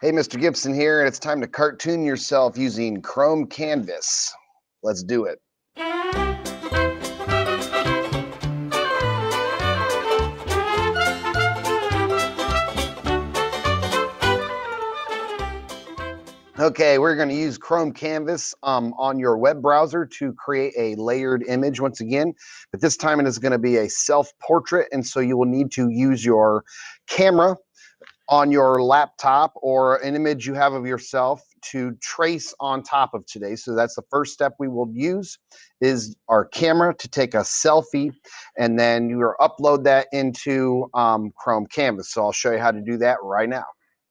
Hey, Mr. Gibson here, and it's time to cartoon yourself using Chrome Canvas. Let's do it. Okay, we're going to use Chrome Canvas on your web browser to create a layered image once again, but this time it is going to be a self-portrait, and so you will need to use your camera on your laptop or an image you have of yourself to trace on top of today. So that's the first step we will use is our camera to take a selfie, and then you will upload that into Chrome Canvas. So I'll show you how to do that right now.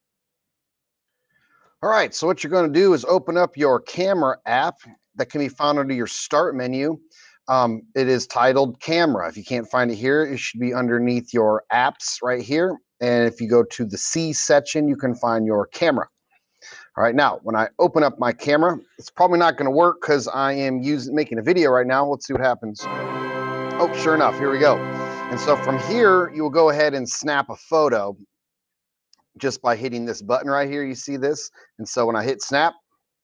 All right, so what you're going to do is open up your camera app that can be found under your start menu. It is titled Camera. If you can't find it here, it should be underneath your apps right here. And if you go to the C section, you can find your camera. All right, now when I open up my camera, it's probably not going to work because I am making a video right now. Let's see what happens. Oh, sure enough, here we go. And so from here, you will go ahead and snap a photo just by hitting this button right here. You see this? And so when I hit snap,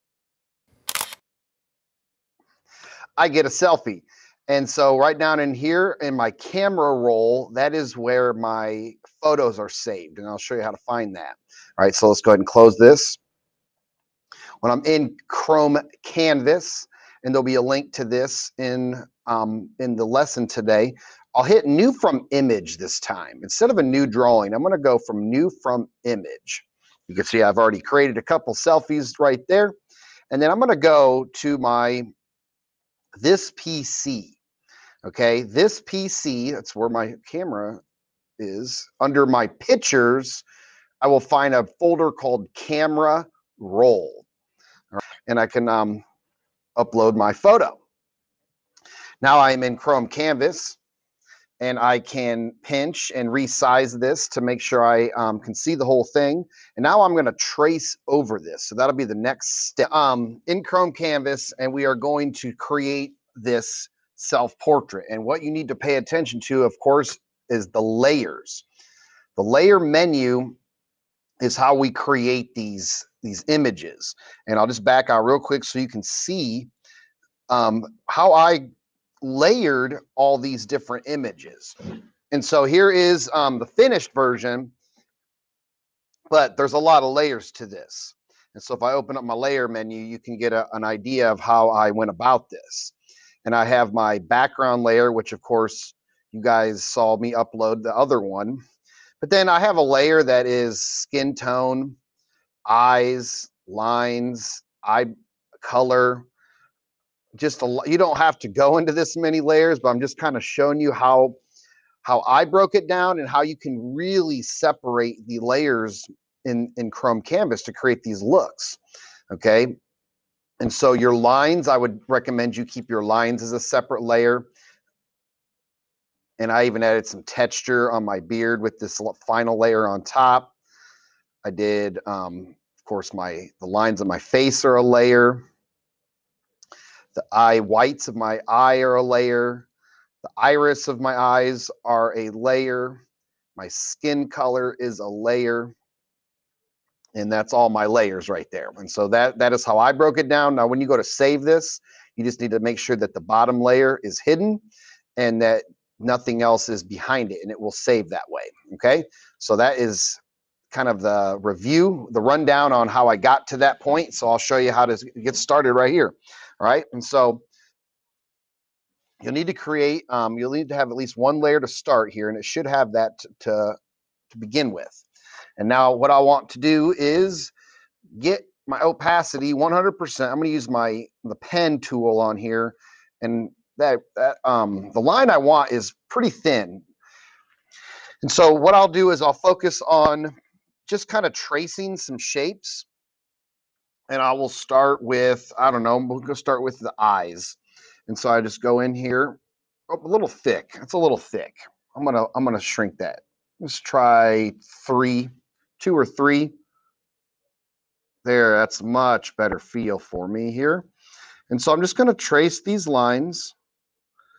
I get a selfie. And so right down in here in my camera roll, that is where my photos are saved. And I'll show you how to find that. All right, so let's go ahead and close this. When I'm in Chrome Canvas, and there'll be a link to this in the lesson today, I'll hit New from Image this time. Instead of a new drawing, I'm going to go from New from Image. You can see I've already created a couple selfies right there. And then I'm going to go to my This PC. Okay, This PC, that's where my camera is. Under my pictures, I will find a folder called Camera Roll. And I can upload my photo. Now I'm in Chrome Canvas, and I can pinch and resize this to make sure I can see the whole thing. And now I'm going to trace over this. So that'll be the next step in Chrome Canvas, and we are going to create this self-portrait. And what you need to pay attention to, of course, is the layers. The layer menu is how we create these images. And I'll just back out real quick so you can see how I layered all these different images. And so here is the finished version, but there's a lot of layers to this. And so if I open up my layer menu, you can get an idea of how I went about this. And I have my background layer, which of course you guys saw me upload the other one. But then I have a layer that is skin tone, eyes, lines, eye color. You don't have to go into this many layers, but I'm just kind of showing you how I broke it down and how you can really separate the layers in Chrome Canvas to create these looks. Okay. And so your lines, I would recommend you keep your lines as a separate layer. And I even added some texture on my beard with this final layer on top. I did, of course, the lines of my face are a layer. The eye whites of my eye are a layer. The iris of my eyes are a layer. My skin color is a layer. And that's all my layers right there. And so that is how I broke it down. Now, when you go to save this, you just need to make sure that the bottom layer is hidden and that nothing else is behind it, and it will save that way. Okay, so that is kind of the review, the rundown on how I got to that point. So I'll show you how to get started right here. All right, and so you'll need to create, you'll need to have at least one layer to start here, and it should have that to begin with. And now what I want to do is get my opacity 100%. I'm going to use the pen tool on here, and the line I want is pretty thin. And so what I'll do is I'll focus on just kind of tracing some shapes. And I will start with, I don't know, we'll go start with the eyes. And so I just go in here, a little thick. It's a little thick. I'm gonna shrink that. Let's try 2 or 3. There, that's much better feel for me here. And so I'm just gonna trace these lines.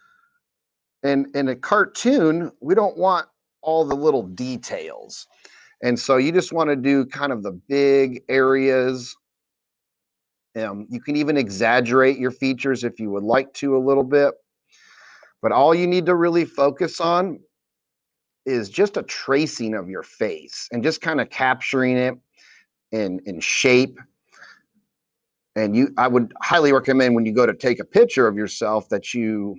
And in a cartoon, we don't want all the little details. And so you just want to do kind of the big areas. You can even exaggerate your features if you would like to a little bit. But all you need to really focus on is just a tracing of your face and just kind of capturing it in shape. And I would highly recommend when you go to take a picture of yourself that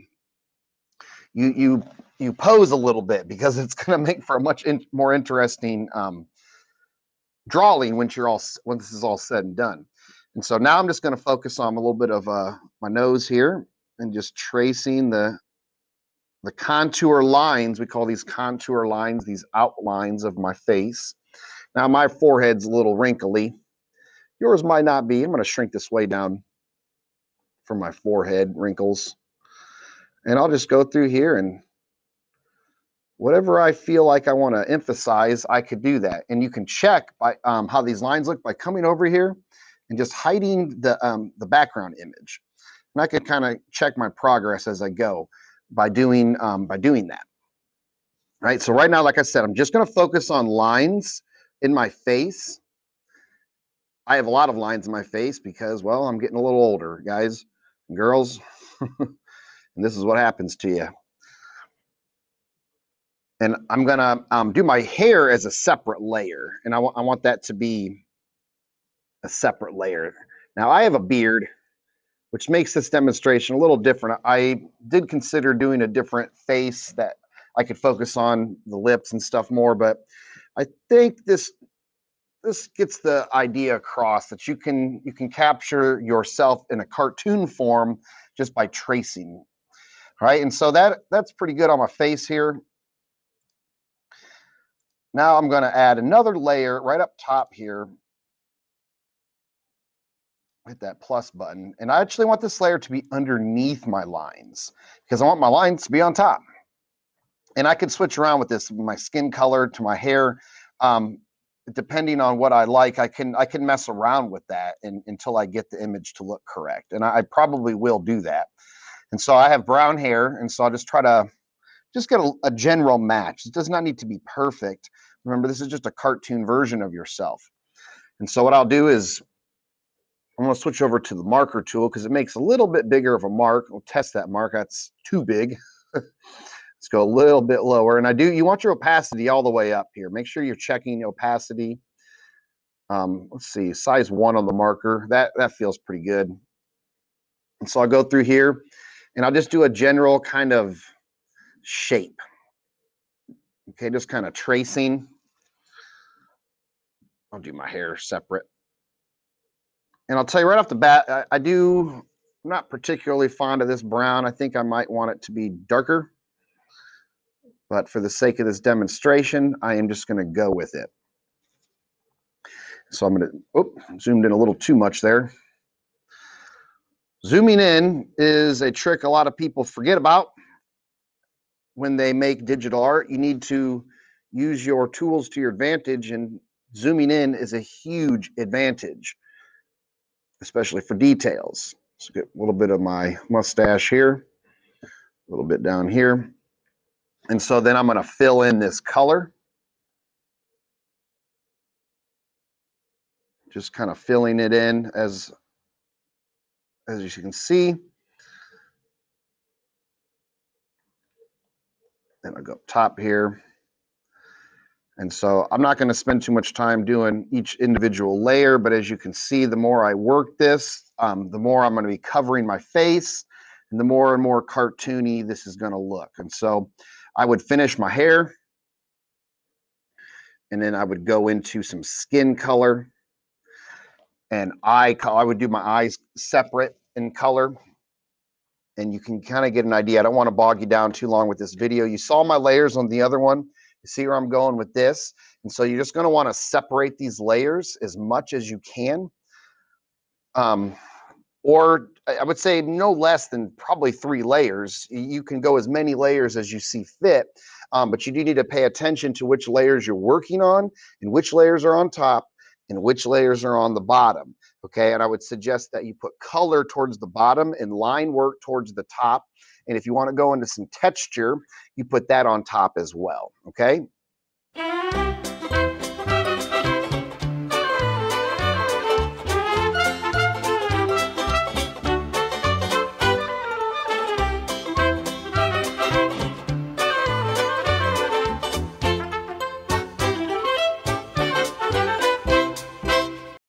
you you pose a little bit, because it's going to make for a much more interesting drawing when this is all said and done. And so now I'm just going to focus on a little bit of my nose here and just tracing the contour lines. We call these contour lines, these outlines of my face. Now my forehead's a little wrinkly. Yours might not be. I'm going to shrink this way down for my forehead wrinkles. And I'll just go through here, and whatever I feel like I want to emphasize, I could do that. And you can check by how these lines look by coming over here and just hiding the background image. And I can kind of check my progress as I go by doing that. Right. So right now, like I said, I'm just going to focus on lines in my face. I have a lot of lines in my face because, well, I'm getting a little older, guys and girls. And this is what happens to you. And I'm gonna do my hair as a separate layer, and I want that to be a separate layer. Now I have a beard, which makes this demonstration a little different. I did consider doing a different face that I could focus on the lips and stuff more, but I think this gets the idea across that you can capture yourself in a cartoon form just by tracing, right? And so that's pretty good on my face here. Now I'm going to add another layer right up top here. Hit that plus button. And I actually want this layer to be underneath my lines because I want my lines to be on top. And I can switch around with this, my skin color to my hair. Depending on what I like, I can mess around with that until I get the image to look correct. And I probably will do that. And so I have brown hair, and so I'll just try to get a general match. It does not need to be perfect. Remember, this is just a cartoon version of yourself. And so what I'll do is I'm going to switch over to the marker tool because it makes a little bit bigger of a mark. We'll test that mark. That's too big. Let's go a little bit lower. And you want your opacity all the way up here. Make sure you're checking opacity. Let's see, size 1 on the marker. That feels pretty good. And so I'll go through here and I'll just do a general kind of shape. Okay, just kind of tracing. I'll do my hair separate. And I'll tell you right off the bat, I'm not particularly fond of this brown. I think I might want it to be darker. But for the sake of this demonstration, I am just going to go with it. So I'm going to, zoomed in a little too much there. Zooming in is a trick a lot of people forget about when they make digital art. You need to use your tools to your advantage, and zooming in is a huge advantage, especially for details. Let's get a little bit of my mustache here, a little bit down here. And so then I'm going to fill in this color. Just kind of filling it in as you can see. Then I'll go up top here. And so I'm not going to spend too much time doing each individual layer, but as you can see, the more I work this, the more I'm going to be covering my face, and the more and more cartoony this is going to look. And so I would finish my hair, and then I would go into some skin color, and I would do my eyes separate in color. And you can kind of get an idea. I don't want to bog you down too long with this video. You saw my layers on the other one. You see where I'm going with this? And so you're just going to want to separate these layers as much as you can. Or I would say no less than probably 3 layers. You can go as many layers as you see fit, but you do need to pay attention to which layers you're working on and which layers are on top and which layers are on the bottom. Okay, and I would suggest that you put color towards the bottom and line work towards the top. And if you want to go into some texture, you put that on top as well. Okay,